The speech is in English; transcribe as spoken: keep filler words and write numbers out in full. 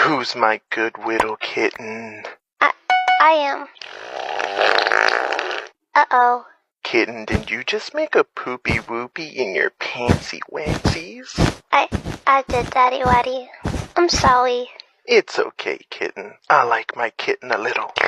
Who's my good little kitten? I, I am. Uh-oh. Kitten, did you just make a poopy whoopy in your pantsy wantsies? I, I did, Daddy Waddy. I'm sorry. It's okay, kitten. I like my kitten a little.